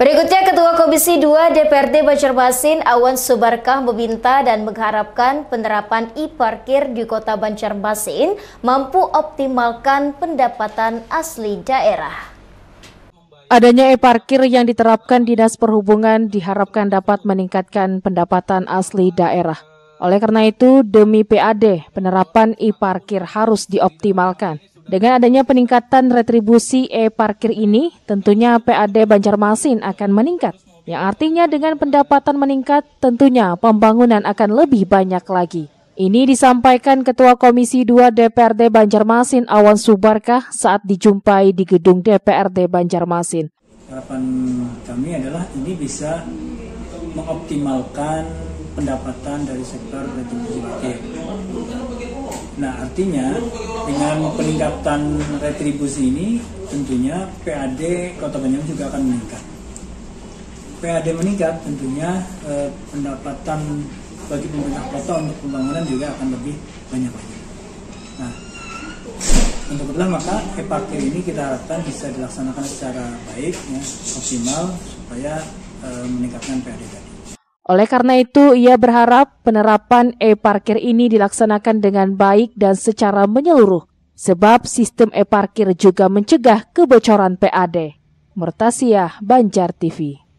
Berikutnya, Ketua Komisi 2 DPRD Banjarmasin Awan Subarkah meminta dan mengharapkan penerapan e-parkir di Kota Banjarmasin mampu optimalkan pendapatan asli daerah. Adanya e-parkir yang diterapkan Dinas Perhubungan diharapkan dapat meningkatkan pendapatan asli daerah. Oleh karena itu, demi PAD, penerapan e-parkir harus dioptimalkan. Dengan adanya peningkatan retribusi e-parkir ini, tentunya PAD Banjarmasin akan meningkat. Yang artinya dengan pendapatan meningkat, tentunya pembangunan akan lebih banyak lagi. Ini disampaikan Ketua Komisi 2 DPRD Banjarmasin Awan Subarkah saat dijumpai di gedung DPRD Banjarmasin. Harapan kami adalah ini bisa mengoptimalkan pendapatan dari sektor retribusi parkir. Nah, artinya dengan peningkatan retribusi ini tentunya PAD Kota Banjarmasin juga akan meningkat. PAD meningkat tentunya pendapatan bagi pemerintah kota untuk pembangunan juga akan lebih banyak lagi. Nah, untuk itulah maka e-parkir ini kita harapkan bisa dilaksanakan secara baik, ya, optimal supaya meningkatkan PAD tadi. Oleh karena itu, ia berharap penerapan e-parkir ini dilaksanakan dengan baik dan secara menyeluruh, sebab sistem e-parkir juga mencegah kebocoran PAD. Murtasiah, Banjar TV.